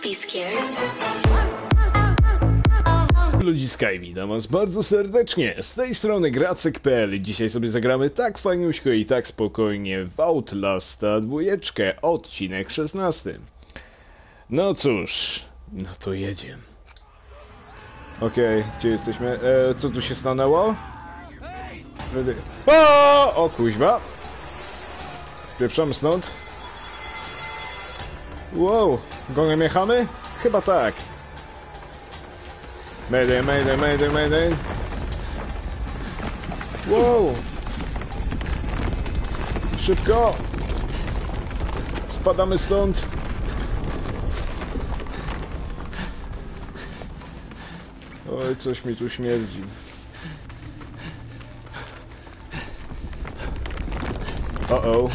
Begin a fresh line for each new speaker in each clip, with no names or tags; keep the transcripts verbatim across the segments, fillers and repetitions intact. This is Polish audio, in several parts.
be scared.
Ludziska, i witam was bardzo serdecznie. Z tej strony Gracek kropka pe el. Dzisiaj sobie zagramy tak fajniuśko i tak spokojnie w Outlasta dwójeczkę, odcinek szesnasty. No cóż, no to jedziemy. Okej, okay, gdzie jesteśmy? E, co tu się stanęło? O, o kuźwa! Spieprzamy stąd. Wow, gonią jechamy? Chyba tak. Mayday, mayday, mayday, mayday. Wow! Szybko! Spadamy stąd. Oj, coś mi tu śmierdzi. O-o.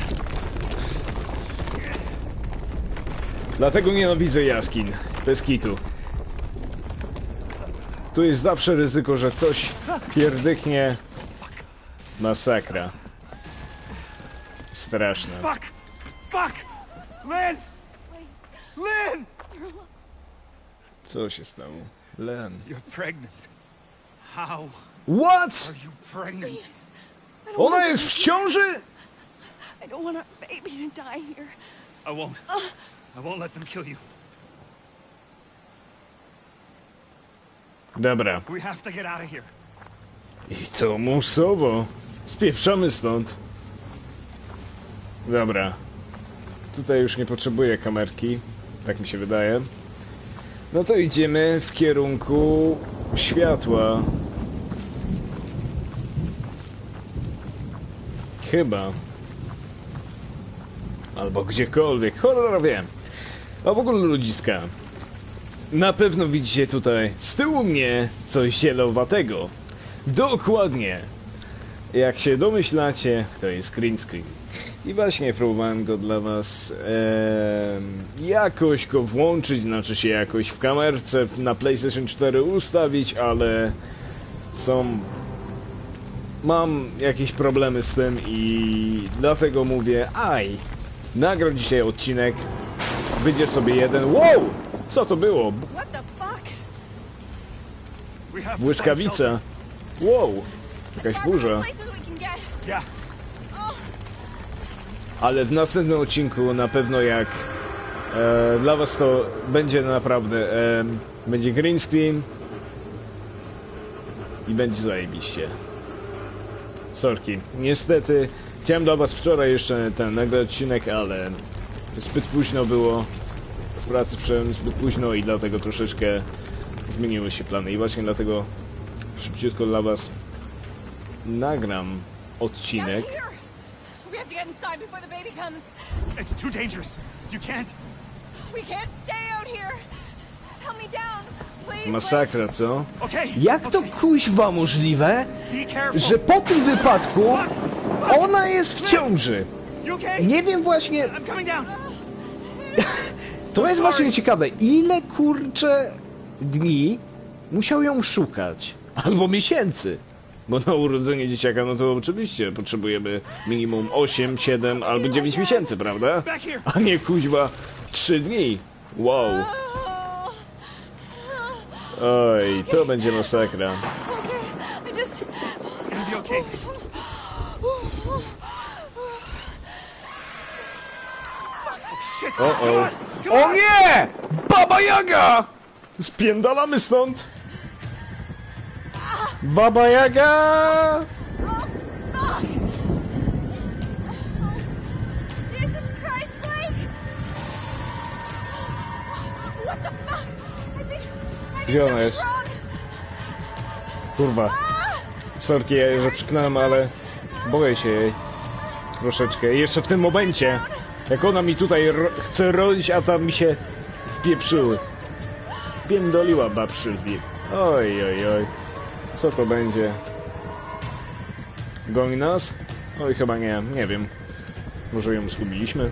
Dlatego nienawidzę jaskiń. Bez kitu. Tu jest zawsze ryzyko, że coś pierdyknie. Masakra. Straszne.
Fuck! Fuck! Lynn! Lynn!
Co się stało? Len.
You're pregnant. How
What?
are you pregnant?
Ona jest w ciąży?
I don't want our baby to die here.
I won't. I won't let them kill you.
Dobra.
We have to get out of here.
I to musowo. Spieprzamy stąd. Dobra. Tutaj już nie potrzebuję kamerki. Tak mi się wydaje. No to idziemy w kierunku światła. Chyba. Albo gdziekolwiek. Cholera wiem. A w ogóle ludziska. Na pewno widzicie tutaj z tyłu mnie coś zielowatego. Dokładnie. Jak się domyślacie, to jest green screen. I właśnie próbowałem go dla was ee, jakoś go włączyć, znaczy się jakoś w kamerce na PlayStation cztery ustawić, ale są... Mam jakieś problemy z tym i dlatego mówię, aj, nagram dzisiaj odcinek, wyjdzie sobie jeden, wow, co to było?
What the fuck?
We have to find
Błyskawica,
shelter.
wow,
As
jakaś
far from
burza.
this place as we can get.
Yeah.
Oh,
Ale w następnym odcinku na pewno jak e, dla was to będzie naprawdę e, będzie green screen i będzie zajebiście. Sorki, niestety chciałem dla was wczoraj jeszcze ten nagrać odcinek, ale zbyt późno było z pracy, przyszedłem zbyt późno i dlatego troszeczkę zmieniły się plany i właśnie dlatego szybciutko dla was nagram odcinek.
down here. We have to get inside before the baby comes.
It's too dangerous. You can't.
We can't stay out here. Help me down, please.
Masakra, co?
Okay.
Jak to kuźwa możliwe,
Be careful.
że po tym wypadku ona jest w ciąży?
You okay?
Nie wiem właśnie,
I'm coming down.
to jest właśnie ciekawe, ile kurcze dni musiał ją szukać? Albo miesięcy. Bo na urodzenie dzieciaka, no to oczywiście potrzebujemy minimum osiem, siedem albo dziewięć miesięcy, prawda?
Back here.
A nie kuźwa trzy dni. Wow.
Oh.
Oj, to będzie masakra.
Okay, I just.
It's gonna be okay. Oh shit.
O,
Come
o.
on. Come
O
on.
nie! Baba Jaga! Spiędalamy stąd! Baba Jaga!
Oh, fuck! Jesus Christ, Blake! What the fuck? I think. I think
Gdzie ona
something's
jest?
wrong.
Kurwa. Sorki, że przyknąłem, ale boję się jej. Troszeczkę. I jeszcze w tym momencie, jak ona mi tutaj ro chce rodzić, a tam mi się wpieprzyły. Wpiędoliła babszylwi. Oj, oj, oj. Co to będzie? Goni nas? Oj, chyba nie. Nie wiem. Może ją zgubiliśmy?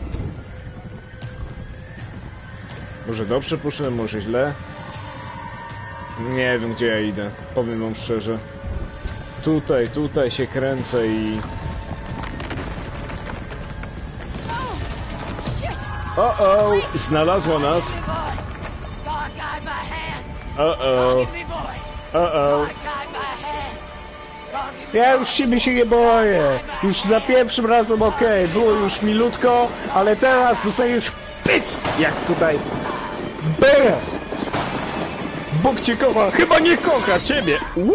Może dobrze poszedłem, może źle? Nie wiem, gdzie ja idę. Powiem wam szczerze. Tutaj, tutaj się kręcę i... O-o, znalazła nas. O-o, o-o. Ja już siebie się nie boję. Już za pierwszym razem okej, okay. Było już milutko, ale teraz dostajesz pyc, jak tutaj. Bę! Bóg cię kocha, chyba nie kocha ciebie.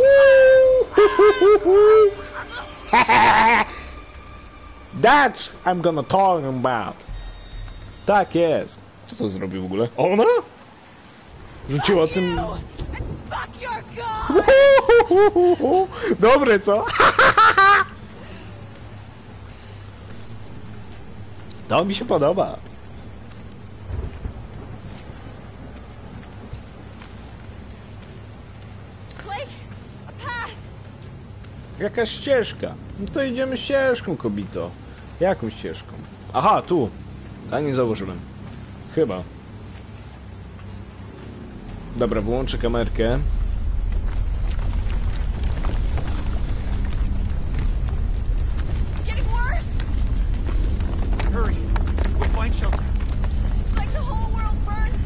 That's I'm gonna talk about. Tak jest. Co to zrobił w ogóle? Ona? Rzuciła tym...
Fuck your god!
Dobre, co? To mi się podoba.
Blake, a path.
Jakaś ścieżka. No to idziemy ścieżką, kobito. Jaką ścieżką? Aha, tu. A nie zauważyłem. Chyba. Dobra, wyłączę kamerkę.
Getting worse.
Hurry. We'll find shelter.
It's like the whole world burned.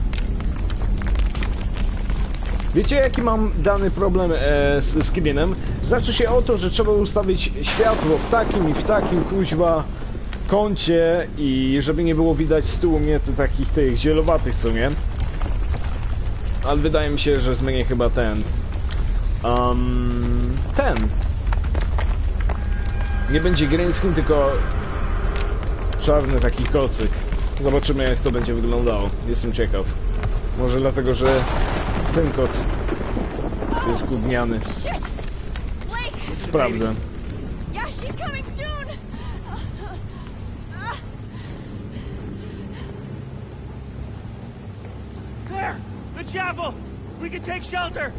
Wiecie, jaki mam dany problem e, z, z Kibienem? Znaczy się o to, że trzeba ustawić światło w takim i w takim kuźwa kącie i żeby nie było widać z tyłu mnie to takich tych zielowatych, co nie? Ale wydaje mi się, że zmienię chyba ten. Um, ten. Nie będzie green screen, tylko czarny taki kocyk. Zobaczymy, jak to będzie wyglądało. Jestem ciekaw. Może dlatego, że ten koc jest gówniany.
Shit! Blake!
Sprawdzę.
Yeah, she's coming soon!
There! The chapel! We can take shelter!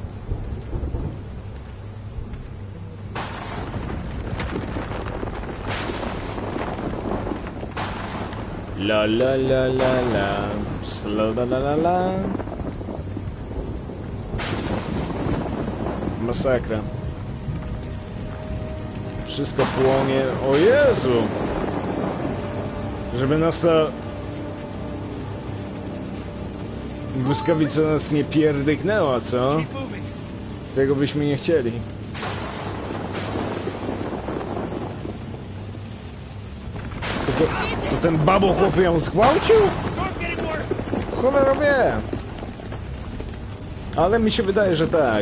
La la la la la. La la la la la. Masakra. Wszystko płonie. O Jezu! Żeby nas ta błyskawica nas nie pierdyknęła, co?
Keep moving.
Tego byśmy nie chcieli. To, to, to ten babo chłop ją zgwałcił?
Storm's getting worse.
Cholera wie. Ale mi się wydaje, że tak.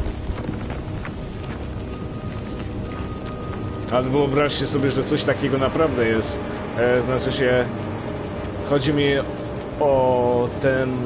Ale wyobraźcie sobie, że coś takiego naprawdę jest. E, znaczy się... Chodzi mi o ten...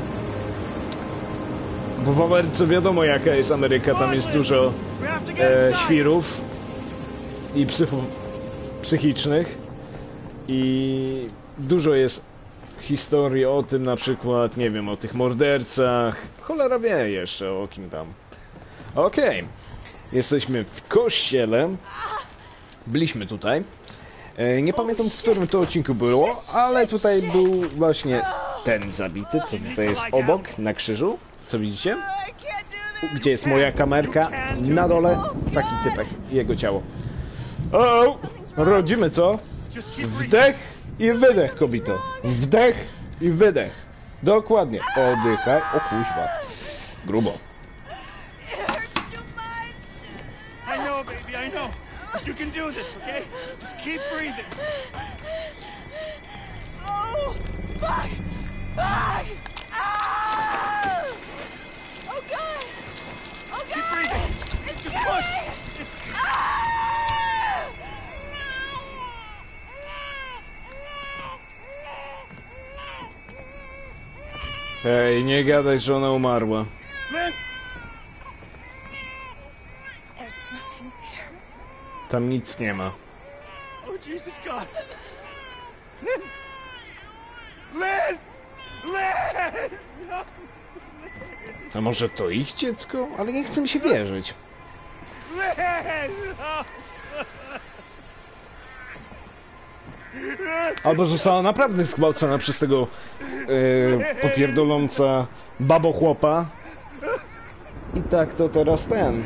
Bo w Ameryce wiadomo jaka jest Ameryka, tam jest dużo
We have to get
e,
inside.
świrów i psycho, psychicznych i dużo jest historii o tym, na przykład, nie wiem, o tych mordercach. Cholera wie jeszcze o kim tam. Okej, okay. Jesteśmy w kościele. Byliśmy tutaj. E, nie pamiętam, w którym to odcinku było, ale tutaj był właśnie ten zabity, co tutaj jest obok, na krzyżu. Co widzicie?
I can't do this!
Gdzie jest moja kamerka? Na dole taki typek i jego ciało. O, rodzimy co?
Just keep breathing.
Wdech i wydech, kobito. Wdech i wydech. Dokładnie. Oddychaj. O kuźwa. Grubo.
It hurts too much!
I know, baby, I know. But you can do this, okay? Just keep breathing.
Oh, fuck! Fuck! Ah! Oh god! Oh god!
Keep breathing.
It's
Just
killing
push.
me!
It's...
Ah!
Hej, nie gadaj, że ona umarła.
Man!
There's nothing there.
Tam nic nie ma.
Oh, Jesus God. Lynn! Lynn! Lynn! No!
A może to ich dziecko? Ale nie chcę mi się wierzyć.
Lynn! No!
Albo została naprawdę zgwałcona przez tego e, popierdoląca babochłopa. I tak to teraz ten.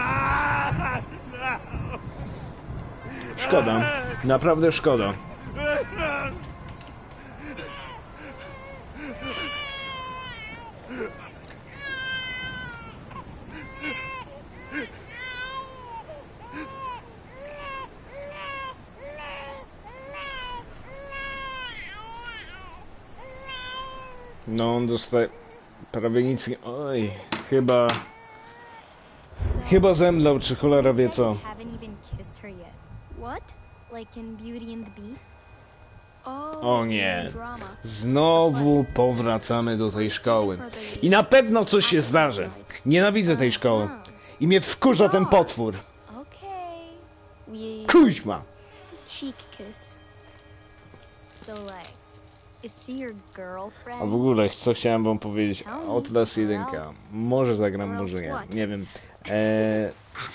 Ah! No!
Szkoda. Naprawdę szkoda. No, on dostaje prawie nic nie... Oj, chyba... Chyba zemdlał, czy cholera wie co.
Haven't even kissed her yet.
What?
Like in Beauty and the Beast?
Oh,
O nie.
drama.
Znowu powracamy do tej szkoły. I na pewno coś się zdarzy. Nienawidzę tej szkoły. I mnie wkurza ten potwór.
Okay. We
Kuźma!
cheek kiss. So like, is she your girlfriend?
A w ogóle, co chciałem wam powiedzieć? Outlast jeden. Może zagram, może nie. Nie wiem. Eee...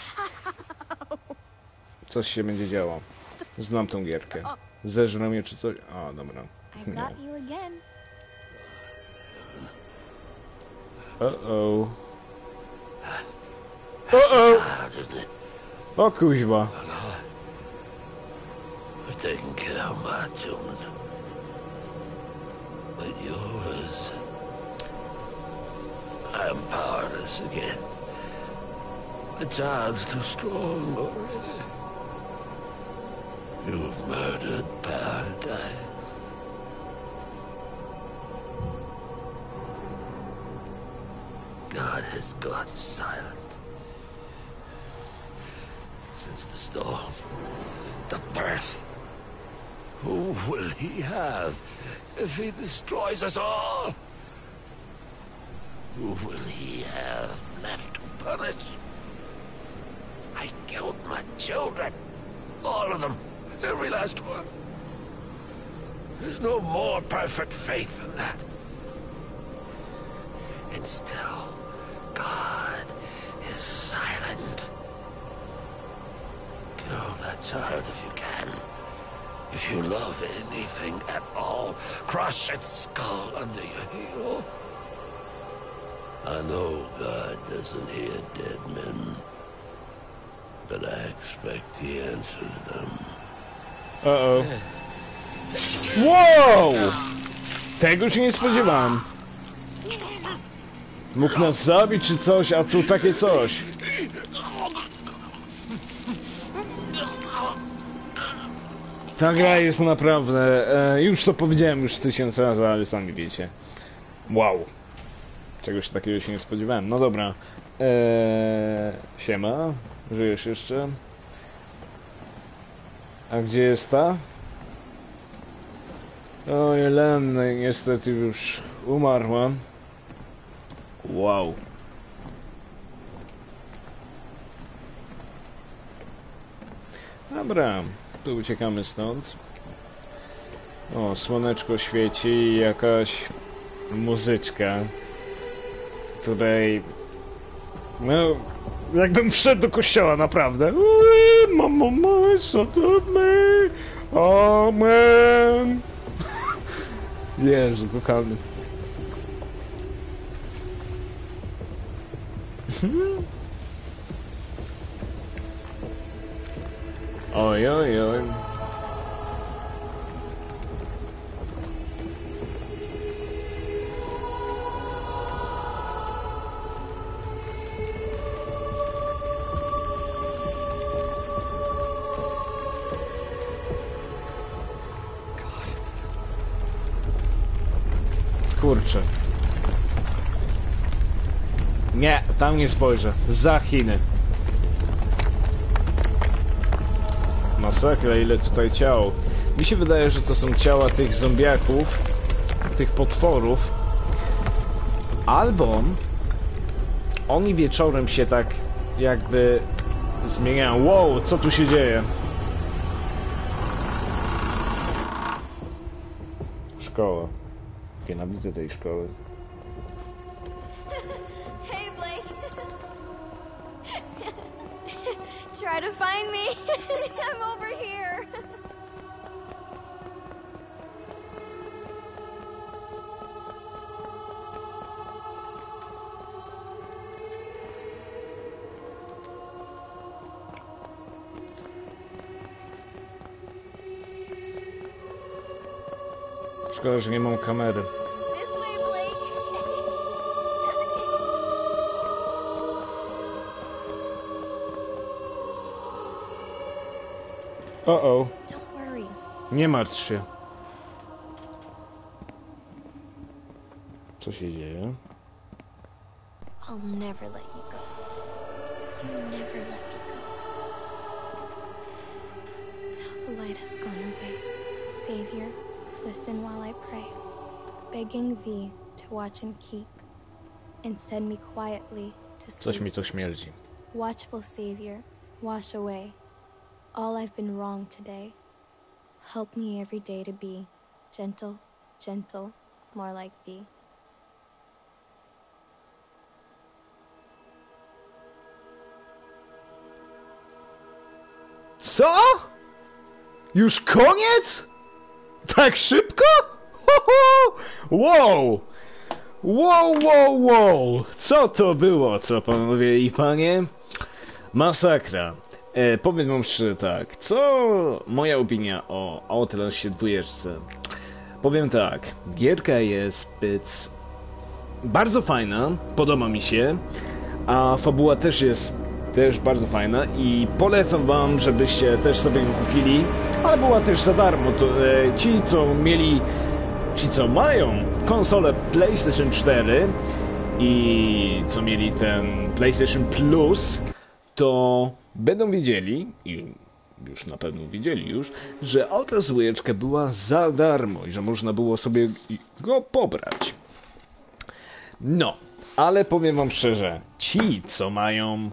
Coś się będzie działo. Znam tą gierkę. Zeżrą mnie czy coś? A, dobra.
I got you again.
Uh-oh. Uh-oh! O kuźwa.
We're taking care of my children. But yours, I am powerless against. The child's too strong already. You've murdered paradise. God has gone silent. Since the storm, the birth. Who will he have if he destroys us all? Who will he have left to punish? I killed my children. All of them. Every last one. There's no more perfect faith than that. And still, God is silent. Kill that child if you can. If you love anything at all, crush its skull under your heel. I know God doesn't hear dead men, but I expect he answers them.
Uh-oh. Wow! Tego się nie spodziewałem. Mógł nas zabić czy coś, a tu takie coś. Ta gra jest naprawdę... E, już to powiedziałem już tysiąc razy, ale sami wiecie. Wow. Czegoś takiego się nie spodziewałem. No dobra. Eee, siema. Żyjesz jeszcze? A gdzie jest ta? O, Jelena niestety już umarła. Wow. Dobra, tu uciekamy stąd. O, słoneczko świeci i jakaś muzyczka, której... No, jakbym wszedł do kościoła, naprawdę. Mamo, my, shut up, me. Amen. Jezu, kochany. Oj, oj, oj. Kurczę. Nie, tam nie spojrzę. Za Chiny. Masakra, ile tutaj ciał. Mi się wydaje, że to są ciała tych zombiaków, tych potworów. Albo oni wieczorem się tak jakby zmieniają. Wow, co tu się dzieje? Szkoła. Nienawidzę tej szkoły.
Hey, Blake. Try to find me. I'm over here.
Szkoda, że nie mam kamery.
This way, Blake.
O, o,
Don't worry.
nie martw się. Co się dzieje?
I'll never let you go. You never let me go. Now the light has gone away. Savior, listen while I pray, begging thee to watch and keep, and send me quietly to
Coś mi
sleep.
to śmierdzi.
Watchful Savior, wash away all I've been wrong today. Help me every day to be gentle, gentle, more like thee.
Co? Już koniec? Tak szybko? Ho, ho! Wow! Wow, wow, wow! Co to było, co panowie i panie? Masakra. E, powiem wam szczerze tak, co moja opinia o Outlastie dwójeczce? Powiem tak, gierka jest zbyt bardzo fajna, podoba mi się, a fabuła też jest też bardzo fajna i polecam wam, żebyście też sobie ją kupili, ale była też za darmo. To, e, ci co mieli, ci co mają konsolę PlayStation cztery i co mieli ten PlayStation Plus, to będą wiedzieli, i już na pewno wiedzieli już, że Outlast dwójeczka była za darmo i że można było sobie go pobrać. No, ale powiem wam szczerze, ci co mają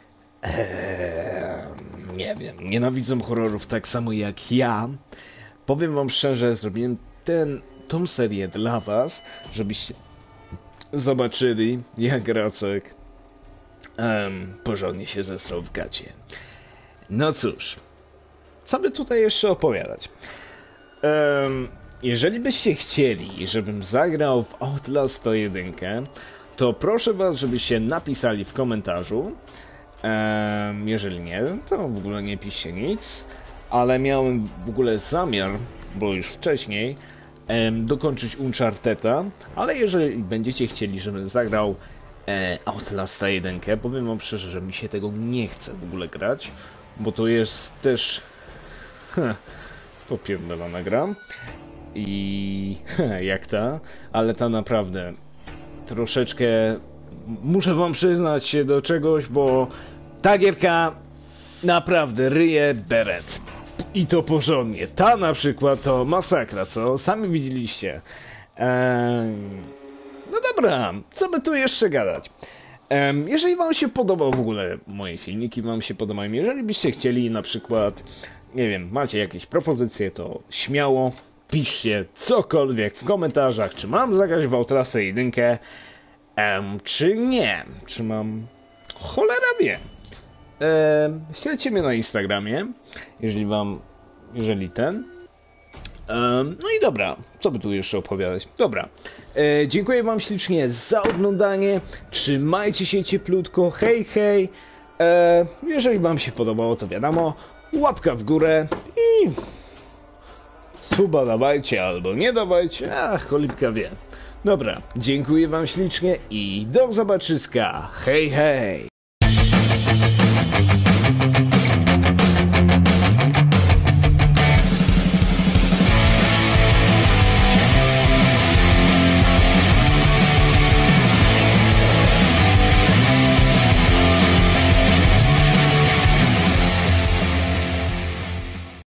Eee, nie wiem, nienawidzą horrorów tak samo jak ja. Powiem wam szczerze, zrobiłem ten, tą serię dla was, żebyście zobaczyli, jak Racek um, porządnie się zesrał w gacie. No cóż, co by tutaj jeszcze opowiadać? Um, jeżeli byście chcieli, żebym zagrał w Outlast sto jeden, to proszę was, żebyście napisali w komentarzu. Um, jeżeli nie, to w ogóle nie piszcie nic, ale miałem w ogóle zamiar, bo już wcześniej, um, dokończyć Uncharted'a, ale jeżeli będziecie chcieli, żebym zagrał e, Outlasta jeden, powiem wam szczerze, że mi się tego nie chce w ogóle grać, bo to jest też heh, popierdolona gra i heh, jak ta, ale ta naprawdę troszeczkę muszę wam przyznać się do czegoś, bo ta gierka naprawdę ryje beret. I to porządnie. Ta na przykład to masakra, co? Sami widzieliście. Eee... No dobra, co by tu jeszcze gadać? Eee, jeżeli wam się podobał w ogóle moje filmiki, wam się podobają, jeżeli byście chcieli na przykład, nie wiem, macie jakieś propozycje, to śmiało piszcie cokolwiek w komentarzach, czy mam zagrać w Outlasta jeden, Um, czy nie? Czy mam... Cholera wie. Um, śledźcie mnie na Instagramie, jeżeli wam... jeżeli ten. Um, no i dobra, co by tu jeszcze opowiadać? Dobra, e, dziękuję wam ślicznie za oglądanie, trzymajcie się cieplutko, hej hej. E, jeżeli wam się podobało, to wiadomo, łapka w górę i... suba dawajcie albo nie dawajcie, a cholipka wie. Dobra, dziękuję wam ślicznie i do zobaczyska. Hej, hej!